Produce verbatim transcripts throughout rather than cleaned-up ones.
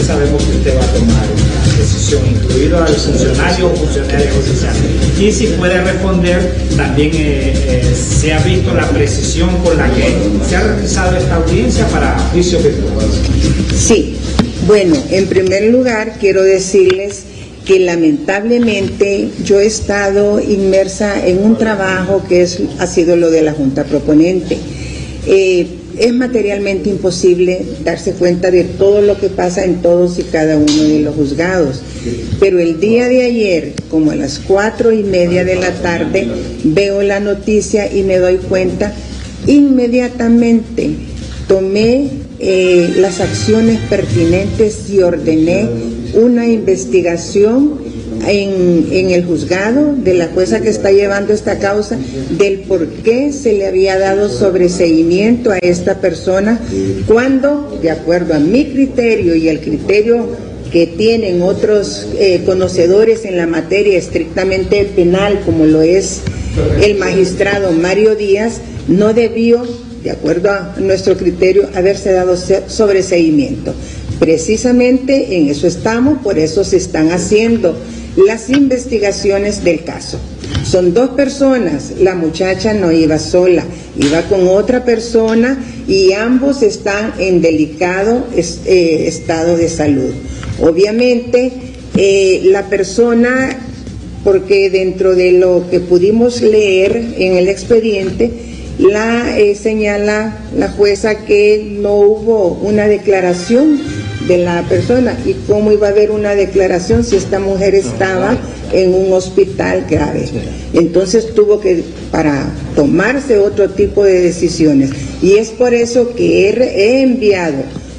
entonces sabemos que usted va a tomar una decisión, incluido al funcionario o funcionaria judicial. Y si puede responder, también eh, eh, se ha visto la precisión con la que se ha realizado esta audiencia para juicio virtual. Sí, bueno, en primer lugar quiero decirles que lamentablemente yo he estado inmersa en un trabajo que es, ha sido lo de la Junta Proponente. Eh, es materialmente imposible darse cuenta de todo lo que pasa en todos y cada uno de los juzgados, pero el día de ayer, como a las cuatro y media de la tarde, veo la noticia y me doy cuenta, inmediatamente tomé eh, las acciones pertinentes y ordené una investigación en, en el juzgado de la jueza que está llevando esta causa del por qué se le había dado sobreseimiento a esta persona cuando, de acuerdo a mi criterio y el criterio que tienen otros eh, conocedores en la materia estrictamente penal, como lo es el magistrado Mario Díaz, no debió, de acuerdo a nuestro criterio, haberse dado sobreseimiento. Precisamente en eso estamos, por eso se están haciendo las investigaciones del caso. Son dos personas, la muchacha no iba sola, iba con otra persona y ambos están en delicado eh, estado de salud. Obviamente, eh, la persona, porque dentro de lo que pudimos leer en el expediente, la eh, señala la jueza que no hubo una declaración de la persona. ¿Y cómo iba a haber una declaración si esta mujer estaba en un hospital grave? Entonces tuvo que, para tomarse otro tipo de decisiones, y es por eso que he, he enviado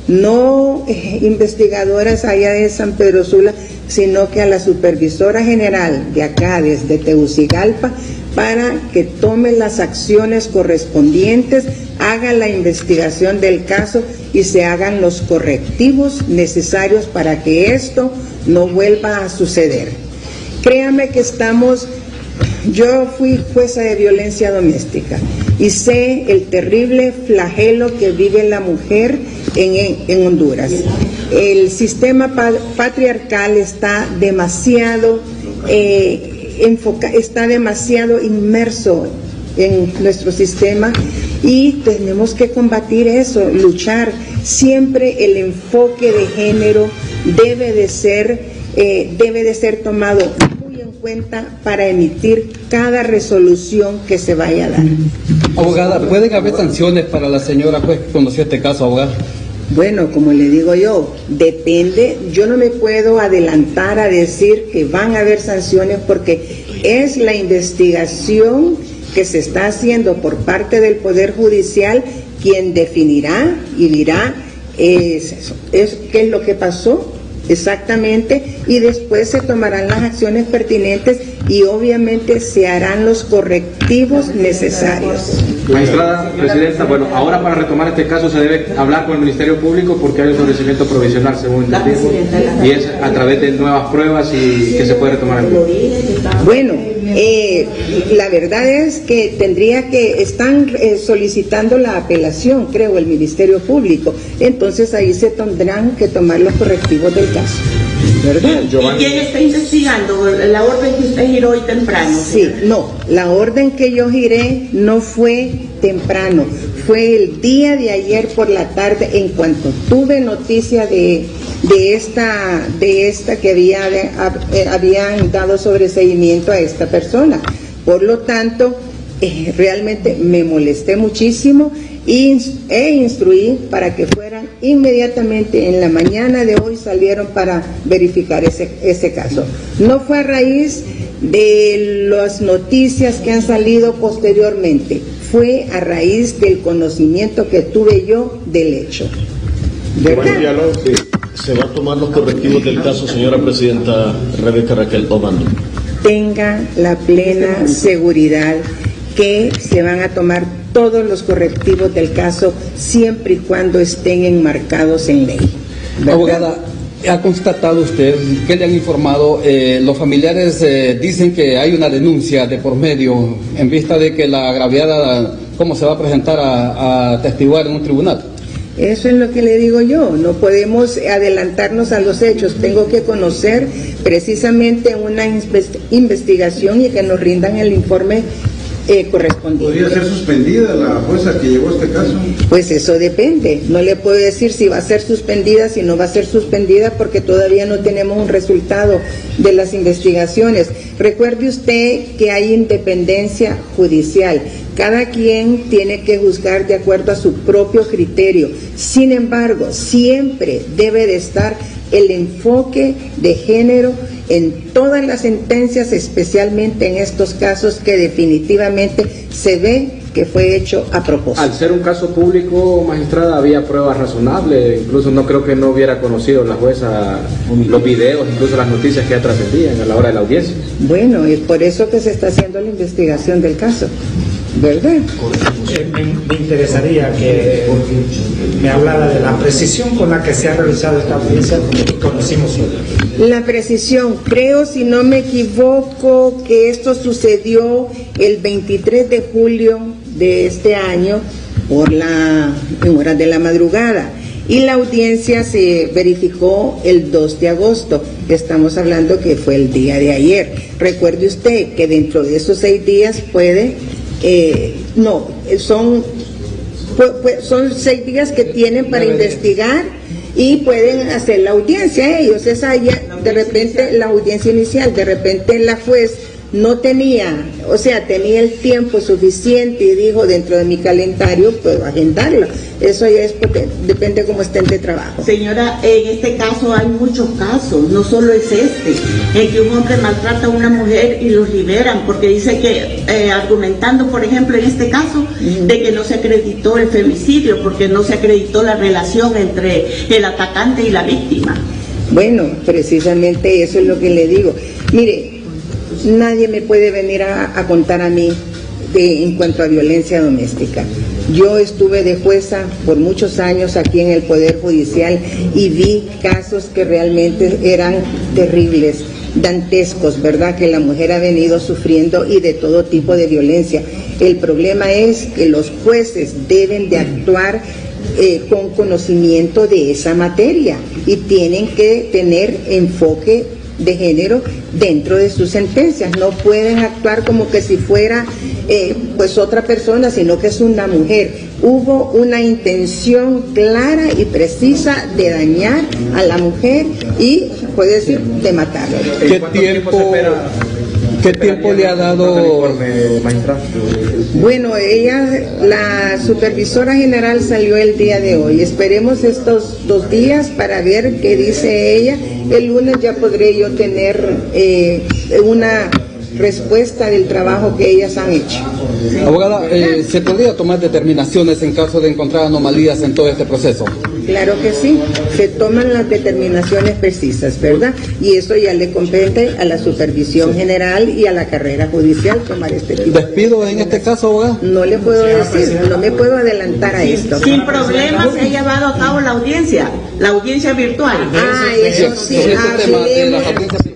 no eh, investigadoras allá de San Pedro Sula, sino que a la supervisora general de acá, desde Tegucigalpa, para que tome las acciones correspondientes, haga la investigación del caso y se hagan los correctivos necesarios para que esto no vuelva a suceder. Créame que estamos, yo fui jueza de violencia doméstica y sé el terrible flagelo que vive la mujer en, en, en Honduras. El sistema patriarcal está demasiado eh, Enfoca, está demasiado inmerso en nuestro sistema y tenemos que combatir eso, luchar. Siempre el enfoque de género debe de ser, eh, debe de ser tomado muy en cuenta para emitir cada resolución que se vaya a dar. Abogada, ¿pueden haber sanciones para la señora juez que conoció este caso, abogada? Bueno, como le digo yo, depende, yo no me puedo adelantar a decir que van a haber sanciones porque es la investigación que se está haciendo por parte del Poder Judicial quien definirá y dirá es eso, es qué es lo que pasó exactamente, y después se tomarán las acciones pertinentes y obviamente se harán los correctivos necesarios. Magistrada Presidenta, bueno, ahora para retomar este caso se debe hablar con el Ministerio Público porque hay un establecimiento provisional según entendimos y es a través de nuevas pruebas y que se puede retomar el caso. Bueno, eh, la verdad es que tendría que, están eh, solicitando la apelación, creo, el Ministerio Público, entonces ahí se tendrán que tomar los correctivos del caso, ¿verdad? ¿Y quién está investigando? ¿La orden que usted giró hoy temprano? Sí, no, la orden que yo giré no fue temprano, fue el día de ayer por la tarde, en cuanto tuve noticia de, de esta de esta que había de, eh, habían dado sobreseimiento a esta persona. Por lo tanto, eh, realmente me molesté muchísimo y, e instruí para que fueran inmediatamente en la mañana de hoy, salieron para verificar ese, ese caso. No fue a raíz de las noticias que han salido posteriormente, fue a raíz del conocimiento que tuve yo del hecho. ¿Verdad? ¿Se va a tomar los correctivos del caso, señora Presidenta Rebeca Raquel Obando? Tenga la plena seguridad que se van a tomar todos los correctivos del caso siempre y cuando estén enmarcados en ley. ¿Verdad? Abogada, ¿ha constatado usted, qué le han informado? Eh, los familiares eh, dicen que hay una denuncia de por medio en vista de que la agraviada, ¿cómo se va a presentar a, a testiguar en un tribunal? Eso es lo que le digo yo, no podemos adelantarnos a los hechos, tengo que conocer precisamente una investigación y que nos rindan el informe Eh, correspondiente. ¿Podría ser suspendida la jueza que llevó este caso? Pues eso depende, no le puedo decir si va a ser suspendida, si no va a ser suspendida, porque todavía no tenemos un resultado de las investigaciones. Recuerde usted que hay independencia judicial, cada quien tiene que juzgar de acuerdo a su propio criterio. Sin embargo, siempre debe de estar el enfoque de género en todas las sentencias, especialmente en estos casos que definitivamente se ve que fue hecho a propósito. Al ser un caso público, magistrada, había pruebas razonables, incluso no creo que no hubiera conocido la jueza los videos, incluso las noticias que ya trascendían a la hora de la audiencia. Bueno, es por eso que se está haciendo la investigación del caso, ¿verdad? Eh, me, me interesaría que me hablara de la precisión con la que se ha realizado esta audiencia que conocimos hoy. La precisión, creo, si no me equivoco, que esto sucedió el veintitrés de julio de este año por la en horas de la madrugada, y la audiencia se verificó el dos de agosto. Estamos hablando que fue el día de ayer. Recuerde usted que dentro de esos seis días puede eh, no son son seis días que tienen para investigar y pueden hacer la audiencia ellos. Esa ya, de repente la audiencia inicial, de repente la juez no tenía, o sea, tenía el tiempo suficiente y dijo, dentro de mi calendario puedo agendarla. Eso ya es porque depende cómo estén de trabajo. Señora, en este caso hay muchos casos, no solo es este, en que un hombre maltrata a una mujer y los liberan, porque dice que, eh, argumentando, por ejemplo, en este caso, uh-huh. de que no se acreditó el femicidio, porque no se acreditó la relación entre el atacante y la víctima. Bueno, precisamente eso es lo que le digo. Mire, nadie me puede venir a, a contar a mí de, en cuanto a violencia doméstica. Yo estuve de jueza por muchos años aquí en el Poder Judicial y vi casos que realmente eran terribles, dantescos, ¿verdad? Que la mujer ha venido sufriendo y de todo tipo de violencia. El problema es que los jueces deben de actuar eh, con conocimiento de esa materia y tienen que tener enfoque de género dentro de sus sentencias. No pueden actuar como que si fuera eh, pues otra persona, sino que es una mujer. Hubo una intención clara y precisa de dañar a la mujer y, puede decir, de matarla. ¿Qué tiempo, ¿qué tiempo le ha dado? Bueno, ella, la supervisora general salió el día de hoy. Esperemos estos dos días para ver qué dice ella. El lunes ya podré yo tener eh, una respuesta del trabajo que ellas han hecho. Abogada, eh, ¿se podría tomar determinaciones en caso de encontrar anomalías en todo este proceso? Claro que sí, se toman las determinaciones precisas, ¿verdad? Y eso ya le compete a la supervisión general y a la carrera judicial tomar este tipo. ¿Despido en este caso, abogada? No le puedo decir, no me puedo adelantar a esto. Sin problema se ha llevado a cabo la audiencia, la audiencia virtual. Ah, eso sí, hablemos.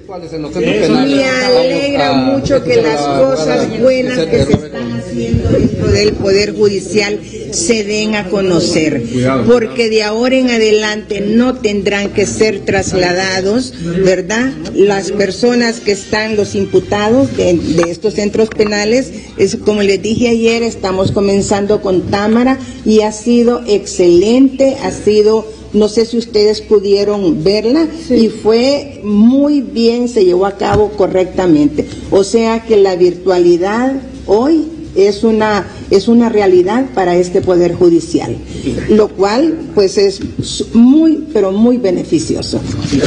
Me alegra mucho que las cosas buenas que se están haciendo dentro del Poder Judicial se den a conocer, porque de ahora en adelante no tendrán que ser trasladados, ¿verdad? Las personas que están, los imputados de, de estos centros penales, es, como les dije ayer, estamos comenzando con Támara y ha sido excelente, ha sido... No sé si ustedes pudieron verla, sí. Y fue muy bien, se llevó a cabo correctamente. O sea que la virtualidad hoy es una es una realidad para este Poder Judicial, lo cual pues es muy, pero muy beneficioso.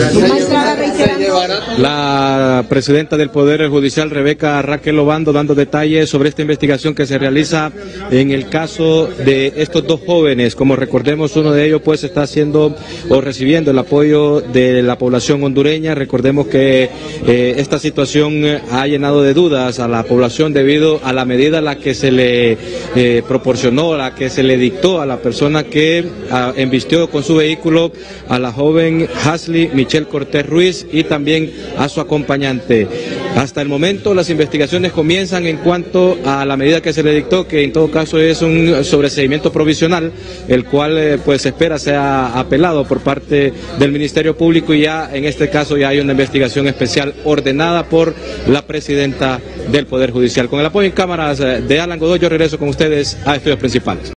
La presidenta del Poder Judicial, Rebeca Raquel Obando, dando detalles sobre esta investigación que se realiza en el caso de estos dos jóvenes. Como recordemos, uno de ellos pues está haciendo o recibiendo el apoyo de la población hondureña. Recordemos que eh, esta situación ha llenado de dudas a la población debido a la medida la la que se le eh, proporcionó, la que se le dictó a la persona que a, embistió con su vehículo a la joven Hasley Michelle Cortés Ruiz y también a su acompañante. Hasta el momento las investigaciones comienzan en cuanto a la medida que se le dictó, que en todo caso es un sobreseimiento provisional, el cual eh, pues se espera sea apelado por parte del Ministerio Público, y ya en este caso ya hay una investigación especial ordenada por la presidenta del Poder Judicial. Con el apoyo en cámaras de Alan Godoy, yo regreso con ustedes a Estudios Principales.